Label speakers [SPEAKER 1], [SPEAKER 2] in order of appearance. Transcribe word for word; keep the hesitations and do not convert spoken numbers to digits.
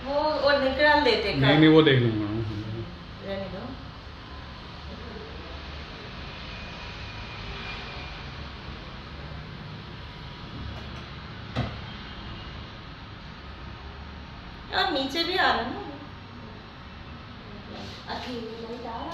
[SPEAKER 1] वो वो निकाल देते।
[SPEAKER 2] नहीं नहीं वो देख लूंगा।
[SPEAKER 1] रहने दो। और नीचे भी आ रहा है ना, अकेले लाइट आ रहा है।